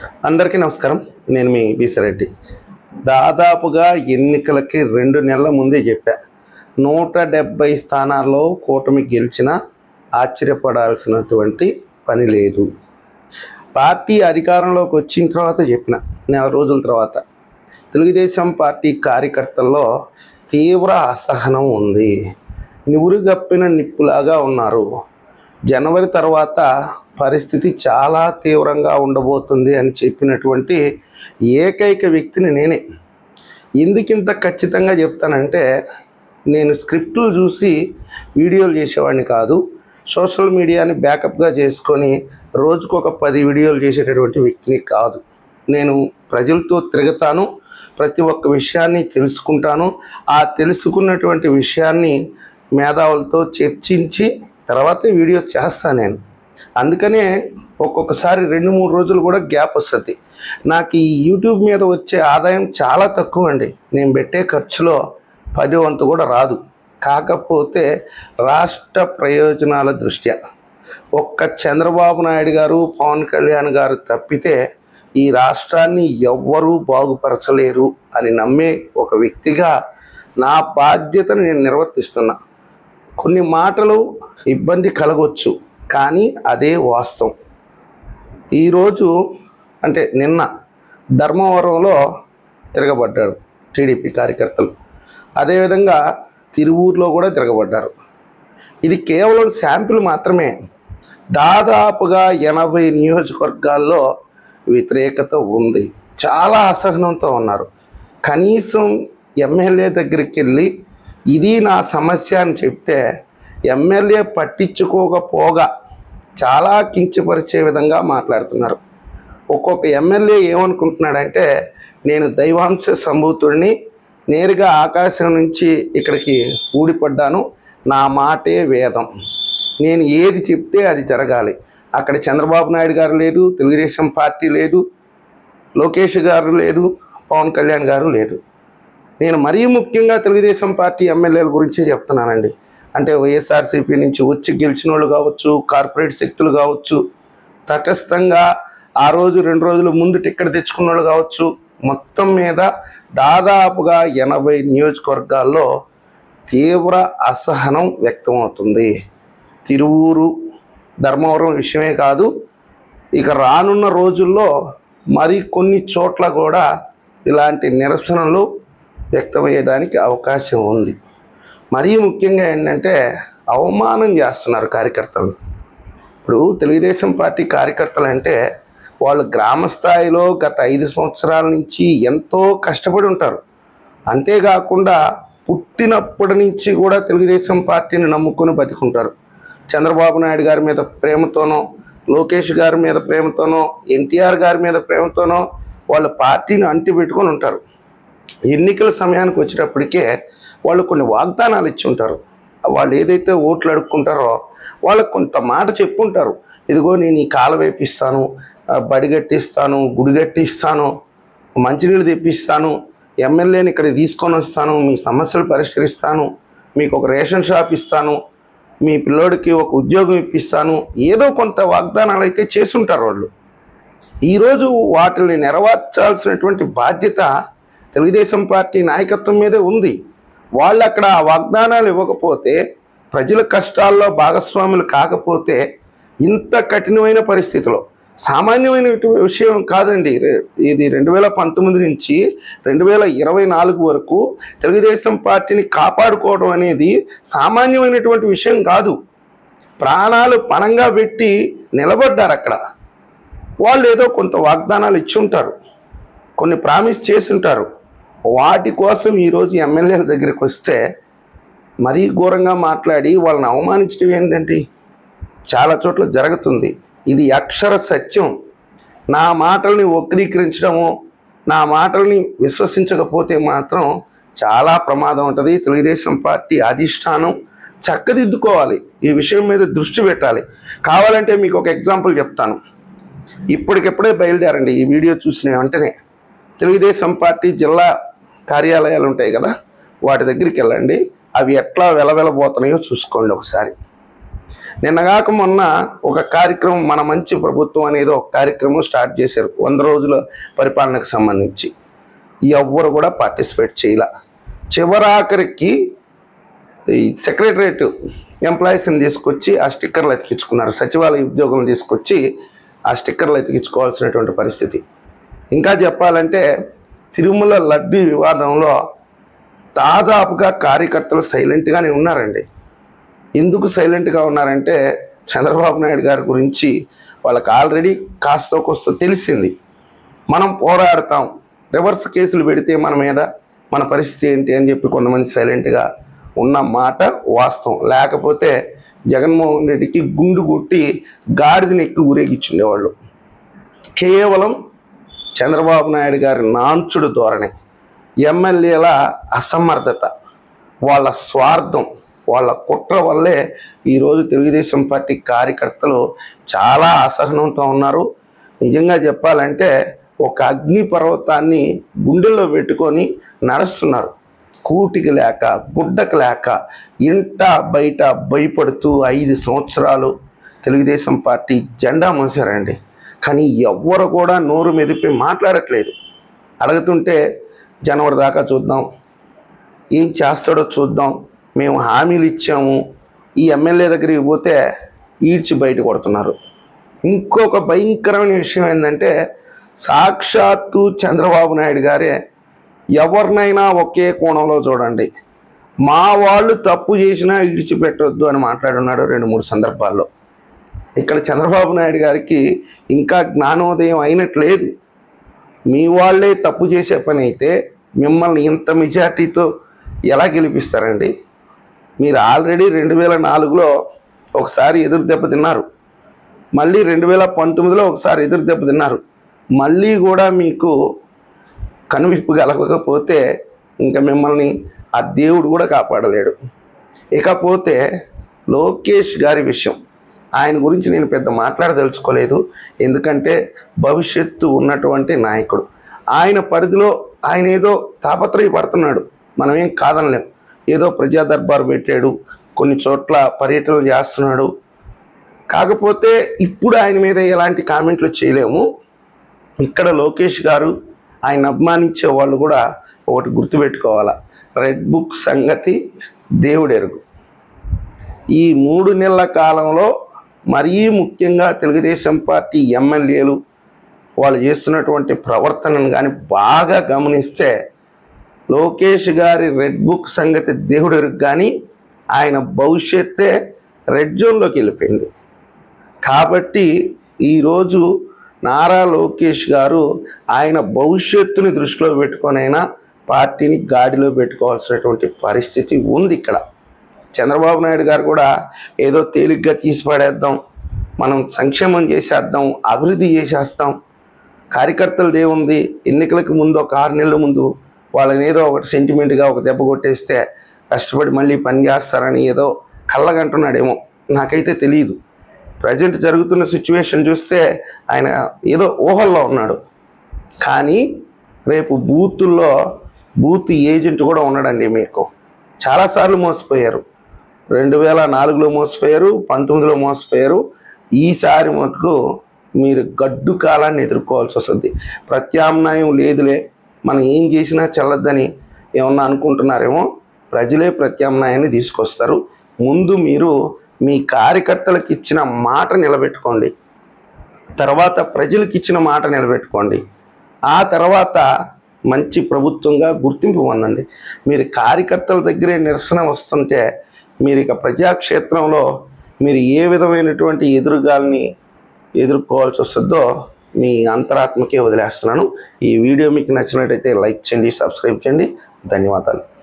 అందరికీ నమస్కారం. నేను మీ బీసరెడ్డి. దాదాపుగా ఎన్నికలకి 2 నెలల ముందే చెప్పా, 170 స్థానాల్లో కూటమి గెలిచినా ఆశ్చర్యపడాల్సినటువంటి పని లేదు. పార్టీ అధికారంలోకి వచ్చిన తర్వాత చెప్పిన నెల రోజుల తర్వాత తెలుగుదేశం పార్టీ కార్యకర్తల్లో తీవ్ర అసహనం ఉంది. నివురుగప్పిన నిప్పులాగా ఉన్నారు. జనవరి తర్వాత పరిస్థితి చాలా తీవ్రంగా ఉండబోతుంది అని చెప్పినటువంటి ఏకైక వ్యక్తిని నేనే. ఎందుకింత ఖచ్చితంగా చెప్తానంటే, నేను స్క్రిప్టులు చూసి వీడియోలు చేసేవాడిని కాదు. సోషల్ మీడియాని బ్యాకప్గా చేసుకొని రోజుకొక 10 వీడియోలు చేసేటటువంటి వ్యక్తిని కాదు. నేను ప్రజలతో తిరుగుతాను, ప్రతి ఒక్క విషయాన్ని తెలుసుకుంటాను. ఆ తెలుసుకున్నటువంటి విషయాన్ని మేధావులతో చర్చించి తర్వాతే వీడియో చేస్తాను నేను. అందుకనే ఒక్కొక్కసారి 2-3 రోజులు కూడా గ్యాప్ వస్తుంది. నాకు ఈ యూట్యూబ్ మీద వచ్చే ఆదాయం చాలా తక్కువ అండి. నేను పెట్టే ఖర్చులో 10 వంతు కూడా రాదు. కాకపోతే రాష్ట్ర ప్రయోజనాల దృష్ట్యా ఒక్క చంద్రబాబు నాయుడు గారు, పవన్ కళ్యాణ్ గారు తప్పితే ఈ రాష్ట్రాన్ని ఎవ్వరూ బాగుపరచలేరు అని నమ్మే ఒక వ్యక్తిగా నా బాధ్యతను నేను నిర్వర్తిస్తున్నా. కొన్ని మాటలు ఇబ్బంది కలగొచ్చు, కానీ అదే వాస్తవం. ఈరోజు అంటే నిన్న ధర్మవరంలో తిరగబడ్డారు టీడీపీ కార్యకర్తలు. అదేవిధంగా తిరువూరులో కూడా తిరగబడ్డారు. ఇది కేవలం శాంపిల్ మాత్రమే. దాదాపుగా 80 నియోజకవర్గాల్లో వ్యతిరేకత ఉంది. చాలా అసహనంతో ఉన్నారు. కనీసం ఎమ్మెల్యే దగ్గరికి వెళ్ళి ఇది నా సమస్య అని చెప్తే ఎమ్మెల్యే పట్టించుకోకపోగా చాలా కించపరిచే విధంగా మాట్లాడుతున్నారు. ఒక్కొక్క ఎమ్మెల్యే ఏమనుకుంటున్నాడంటే, నేను దైవాంశ సంభూతుడిని, నేరుగా ఆకాశం నుంచి ఇక్కడికి ఊడిపడ్డాను, నా మాటే వేదం, నేను ఏది చెప్తే అది జరగాలి. అక్కడ చంద్రబాబు నాయుడు గారు లేదు, తెలుగుదేశం పార్టీ లేదు, లోకేష్ గారు లేదు, పవన్ కళ్యాణ్ గారు లేదు. నేను మరీ ముఖ్యంగా తెలుగుదేశం పార్టీ ఎమ్మెల్యేల గురించే చెప్తున్నానండి. అంటే వైఎస్ఆర్సీపీ నుంచి వచ్చి గెలిచిన వాళ్ళు కావచ్చు, కార్పొరేట్ శక్తులు కావచ్చు, తటస్థంగా ఆ రోజు 2 రోజుల ముందు టికెట్ తెచ్చుకున్న వాళ్ళు కావచ్చు, మొత్తం మీద దాదాపుగా 80 నియోజకవర్గాల్లో తీవ్ర అసహనం వ్యక్తమవుతుంది. తిరువూరు, ధర్మవరం విషయమే కాదు, ఇక రానున్న రోజుల్లో మరి కొన్ని చోట్ల కూడా ఇలాంటి నిరసనలు వ్యక్తమయ్యేదానికి అవకాశం ఉంది. మరీ ముఖ్యంగా ఏంటంటే, అవమానం చేస్తున్నారు కార్యకర్తలు. ఇప్పుడు తెలుగుదేశం పార్టీ కార్యకర్తలు అంటే వాళ్ళు గ్రామ స్థాయిలో గత 5 సంవత్సరాల నుంచి ఎంతో కష్టపడి ఉంటారు. అంతేకాకుండా పుట్టినప్పటి నుంచి కూడా తెలుగుదేశం పార్టీని నమ్ముకొని బతికుంటారు. చంద్రబాబు నాయుడు గారి మీద ప్రేమతోనో, లోకేష్ గారి మీద ప్రేమతోనో, ఎన్టీఆర్ గారి మీద ప్రేమతోనో వాళ్ళ పార్టీని అంటిపెట్టుకొని ఉంటారు. ఎన్నికల సమయానికి వచ్చేటప్పటికే వాళ్ళు కొన్ని వాగ్దానాలు ఇచ్చి ఉంటారు. వాళ్ళు ఏదైతే ఓట్లు అడుక్కుంటారో వాళ్ళకు కొంత మాట చెప్పుంటారు. ఇదిగో నేను ఈ కాలువ వేపిస్తాను, బడి కట్టిస్తాను, గుడి కట్టిస్తాను, మంచినీళ్ళు తెప్పిస్తాను, ఎమ్మెల్యేని ఇక్కడ తీసుకొని వస్తాను, మీ సమస్యలు పరిష్కరిస్తాను, మీకు ఒక రేషన్ షాప్ ఇస్తాను, మీ పిల్లోడికి ఒక ఉద్యోగం ఇప్పిస్తాను, ఏదో కొంత వాగ్దానాలు అయితే చేసుంటారు వాళ్ళు. ఈరోజు వాటిని నెరవేర్చాల్సినటువంటి బాధ్యత తెలుగుదేశం పార్టీ నాయకత్వం మీదే ఉంది. వాళ్ళు అక్కడ ఆ వాగ్దానాలు ఇవ్వకపోతే, ప్రజల కష్టాల్లో భాగస్వాములు కాకపోతే, ఇంత కఠినమైన పరిస్థితిలో సామాన్యమైన విషయం కాదండి. ఇది 2019 నుంచి 2024 వరకు తెలుగుదేశం పార్టీని కాపాడుకోవడం అనేది సామాన్యమైనటువంటి విషయం కాదు. ప్రాణాలు పణంగా పెట్టి నిలబడ్డారు అక్కడ. వాళ్ళు ఏదో కొంత వాగ్దానాలు ఇచ్చి ఉంటారు, కొన్ని ప్రామిస్ చేసి ఉంటారు. వాటి కోసం ఈరోజు ఎమ్మెల్యేల దగ్గరికి వస్తే మరీ ఘోరంగా మాట్లాడి వాళ్ళని అవమానించడం ఏంటంటే చాలా చోట్ల జరుగుతుంది. ఇది అక్షర సత్యం. నా మాటల్ని వక్రీకరించడము, నా మాటల్ని విశ్వసించకపోతే మాత్రం చాలా ప్రమాదం ఉంటుంది. తెలుగుదేశం పార్టీ అధిష్టానం చక్కదిద్దుకోవాలి, ఈ విషయం మీద దృష్టి పెట్టాలి. కావాలంటే మీకు ఒక ఎగ్జాంపుల్ చెప్తాను. ఇప్పటికెప్పుడే బయలుదేరండి. ఈ వీడియో చూసిన వెంటనే తెలుగుదేశం పార్టీ జిల్లా కార్యాలయాలు ఉంటాయి కదా, వాటి దగ్గరికి వెళ్ళండి. అవి ఎట్లా వెలవెలబోతున్నాయో చూసుకోండి ఒకసారి. నిన్నగాక మొన్న ఒక కార్యక్రమం, మన మంచి ప్రభుత్వం అనేది ఒక కార్యక్రమం స్టార్ట్ చేశారు 100 రోజుల పరిపాలనకు సంబంధించి. ఎవ్వరు కూడా పార్టిసిపేట్ చేయాల. చివరాఖరికి ఈ సెక్రటరేట్ ఎంప్లాయీస్ని తీసుకొచ్చి ఆ స్టిక్కర్లు అతికించుకున్నారు. సచివాలయ ఉద్యోగం తీసుకొచ్చి ఆ స్టిక్కర్లు అతికించుకోవాల్సినటువంటి పరిస్థితి. ఇంకా చెప్పాలంటే తిరుమల లడ్డూ వివాదంలో దాదాపుగా కార్యకర్తలు సైలెంట్గానే ఉన్నారండి. ఎందుకు సైలెంట్గా ఉన్నారంటే చంద్రబాబు నాయుడు గారి గురించి వాళ్ళకి ఆల్రెడీ కాస్త కోస్త తెలిసింది. మనం పోరాడతాం, రివర్స్ కేసులు పెడితే మన మీద మన పరిస్థితి ఏంటి అని చెప్పి కొంతమంది సైలెంట్గా ఉన్న మాట వాస్తవం. లేకపోతే జగన్మోహన్ రెడ్డికి గుండు కొట్టి గాడిదని ఎక్కి ఊరేగిచ్చుండేవాళ్ళు. కేవలం చంద్రబాబు నాయుడు గారి నాంచుడు ధోరణి, ఎమ్మెల్యేల అసమర్థత, వాళ్ళ స్వార్థం, వాళ్ళ కుట్ర వల్లే ఈరోజు తెలుగుదేశం పార్టీ కార్యకర్తలు చాలా అసహనంతో ఉన్నారు. నిజంగా చెప్పాలంటే ఒక అగ్ని పర్వతాన్ని గుండెల్లో పెట్టుకొని నడుస్తున్నారు. కూటికి లేక గుడ్డకు లేక ఇంట బయట భయపడుతూ 5 సంవత్సరాలు తెలుగుదేశం పార్టీ జెండా మోసారండి. కానీ ఎవ్వరు కూడా నోరు మెదిపి మాట్లాడట్లేదు. అడుగుతుంటే జనవరి దాకా చూద్దాం, ఏం చేస్తాడో చూద్దాం, మేము హామీలు ఇచ్చాము, ఈ ఎమ్మెల్యే దగ్గరికి పోతే ఈడ్చి బయట కొడుతున్నారు. ఇంకొక భయంకరమైన విషయం ఏంటంటే సాక్షాత్తు చంద్రబాబు నాయుడు గారే ఎవరినైనా ఒకే కోణంలో చూడండి, మా వాళ్ళు తప్పు చేసినా ఇడిచిపెట్టొద్దు అని మాట్లాడున్నాడు 2-3 సందర్భాల్లో. ఇక్కడ చంద్రబాబు నాయుడు గారికి ఇంకా జ్ఞానోదయం అయినట్లేదు. మీ వాళ్ళే తప్పు చేసే పని అయితే మిమ్మల్ని ఇంత మెజార్టీతో ఎలా గెలిపిస్తారండి? మీరు ఆల్రెడీ 2004లో ఒకసారి ఎదురు దెబ్బ తిన్నారు, మళ్ళీ 2019లో ఒకసారి ఎదురు దెబ్బ తిన్నారు. మళ్ళీ కూడా మీకు కనువిప్పు కలగకపోతే ఇంకా మిమ్మల్ని ఆ దేవుడు కూడా కాపాడలేడు. ఇకపోతే లోకేష్ గారి విషయం, ఆయన గురించి నేను పెద్ద మాట్లాడదలుచుకోలేదు. ఎందుకంటే భవిష్యత్తు ఉన్నటువంటి నాయకుడు. ఆయన పరిధిలో ఆయన ఏదో తాపత్రయపడుతున్నాడు, మనమేం కాదనలేం. ఏదో ప్రజా దర్బారు పెట్టాడు, కొన్ని చోట్ల పర్యటనలు చేస్తున్నాడు. కాకపోతే ఇప్పుడు ఆయన మీద ఎలాంటి కామెంట్లు చేయలేము. ఇక్కడ లోకేష్ గారు, ఆయన అభిమానించే వాళ్ళు కూడా ఒకటి గుర్తుపెట్టుకోవాలా, రెడ్ బుక్ సంగతి దేవుడెరుగు. ఈ 3 నెలల కాలంలో మరీ ముఖ్యంగా తెలుగుదేశం పార్టీ ఎమ్మెల్యేలు వాళ్ళు చేస్తున్నటువంటి ప్రవర్తనను కానీ బాగా గమనిస్తే లోకేష్ గారి రెడ్ బుక్ సంగతి దేవుడెరుగు, కానీ ఆయన భవిష్యత్తే రెడ్ జోన్లోకి వెళ్ళిపోయింది. కాబట్టి ఈరోజు నారా లోకేష్ గారు ఆయన భవిష్యత్తుని దృష్టిలో పెట్టుకొనైనా పార్టీని గాడిలో పెట్టుకోవాల్సినటువంటి పరిస్థితి ఉంది. ఇక్కడ చంద్రబాబు నాయుడు గారు కూడా ఏదో తేలిగ్గా తీసి పడేద్దాం, మనం సంక్షేమం చేసేద్దాం, అభివృద్ధి చేసేస్తాం, కార్యకర్తలది ఏముంది, ఎన్నికలకు ముందు ఒక 6 నెలల ముందు వాళ్ళని ఏదో ఒకటి సెంటిమెంట్గా ఒక దెబ్బ కొట్టేస్తే కష్టపడి మళ్ళీ పని చేస్తారని ఏదో కళ్ళగంటున్నాడేమో, నాకైతే తెలియదు. ప్రజెంట్ జరుగుతున్న సిచ్యువేషన్ చూస్తే ఆయన ఏదో ఊహల్లో ఉన్నాడు. కానీ రేపు బూతుల్లో బూత్ ఏజెంట్ కూడా ఉన్నాడండి. మీకు చాలాసార్లు మోసపోయారు. 2004లో మోసపోయారు, 19లో మోసపోయారు. ఈసారి మటుకు మీరు గడ్డు కాలాన్ని ఎదుర్కోవాల్సి వస్తుంది. ప్రత్యామ్నాయం లేదులే, మనం ఏం చేసినా చెల్లద్దని ఏమన్నా అనుకుంటున్నారేమో. ప్రజలే ప్రత్యామ్నాయాన్ని తీసుకొస్తారు. ముందు మీరు మీ కార్యకర్తలకు ఇచ్చిన మాట నిలబెట్టుకోండి, తర్వాత ప్రజలకు ఇచ్చిన మాట నిలబెట్టుకోండి. ఆ తర్వాత మంచి ప్రభుత్వంగా గుర్తింపు పొందండి. మీరు కార్యకర్తల దగ్గరే నిరసన వస్తుంటే మీరు ఇక ప్రజాక్షేత్రంలో మీరు ఏ విధమైనటువంటి ఎదురుగాల్ని ఎదుర్కోవాల్సి వస్తుందో మీ అంతరాత్మకే వదిలేస్తున్నాను. ఈ వీడియో మీకు నచ్చినట్టయితే లైక్ చేయండి, సబ్స్క్రైబ్ చేయండి. ధన్యవాదాలు.